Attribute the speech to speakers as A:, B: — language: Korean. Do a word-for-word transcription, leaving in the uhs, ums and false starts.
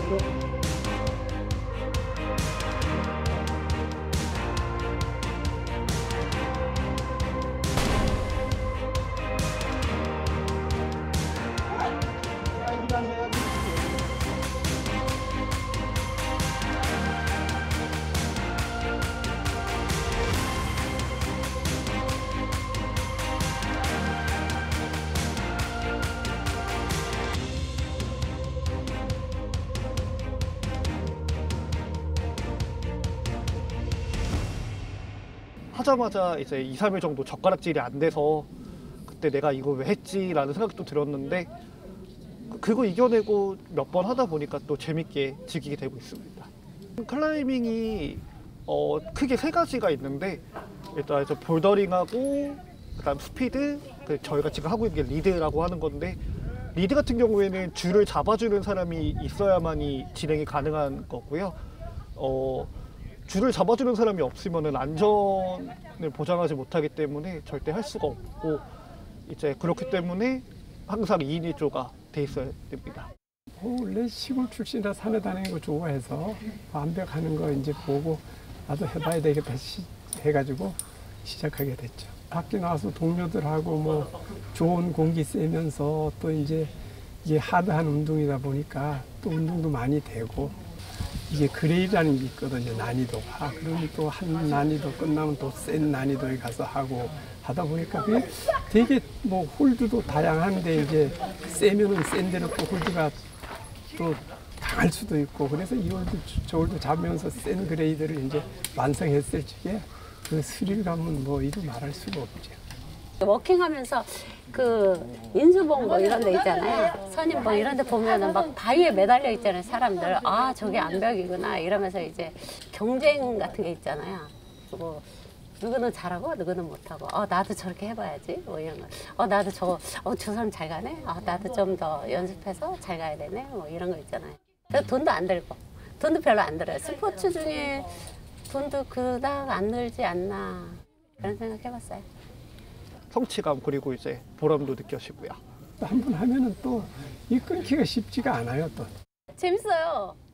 A: 하자마자 이제 이, 삼 일 정도 젓가락질이 안 돼서 그때 내가 이거 왜 했지 라는 생각도 들었는데, 그거 이겨내고 몇 번 하다 보니까 또 재밌게 즐기게 되고 있습니다. 클라이밍이 어, 크게 세 가지가 있는데, 일단 저 볼더링하고 그다음 스피드, 그 저희가 지금 하고 있는 게 리드라고 하는 건데, 리드 같은 경우에는 줄을 잡아주는 사람이 있어야만이 진행이 가능한 거고요. 어, 줄을 잡아주는 사람이 없으면 안전을 보장하지 못하기 때문에 절대 할 수가 없고, 이제 그렇기 때문에 항상 이 인 일 조가 돼 있어야 됩니다.
B: 어, 원래 시골 출신이라 산에 다니는 거 좋아해서 완벽하는 거 이제 보고 나도 해봐야 되겠다 시, 해가지고 시작하게 됐죠. 밖에 나와서 동료들하고 뭐 좋은 공기 쐬면서 또 이제 이게 하드한 운동이다 보니까 또 운동도 많이 되고, 이게 그레이드라는 게 있거든요, 난이도가. 그러면 또 한 난이도 끝나면 또 센 난이도에 가서 하고 하다 보니까 그게 되게 뭐 홀드도 다양한데, 이제 세면은 센 대로 또 홀드가 또 강할 수도 있고, 그래서 이 홀드 저 홀드 잡으면서 센 그레이드를 이제 완성했을 적에 그 스릴감은 뭐 이루 말할 수가 없죠.
C: 워킹하면서 그 인수봉 뭐 이런 데 있잖아요. 선인봉 이런 데 보면은 막 바위에 매달려 있잖아요, 사람들. 아, 저게 암벽이구나 이러면서 이제 경쟁 같은 게 있잖아요. 뭐 누구는 잘하고 누구는 못하고, 어 나도 저렇게 해봐야지 뭐 이런 거. 어 나도 저거, 어 저 사람 잘 가네. 아 나도 좀 더 연습해서 잘 가야 되네. 뭐 이런 거 있잖아요. 돈도 안 들고, 돈도 별로 안 들어요. 스포츠 중에 돈도 그닥 안 들지 않나 그런 생각 해봤어요.
A: 성취감 그리고 이제 보람도 느껴지고요.
B: 한 번 하면은 또 이 끊기가 쉽지가 않아요, 또.
C: 재밌어요.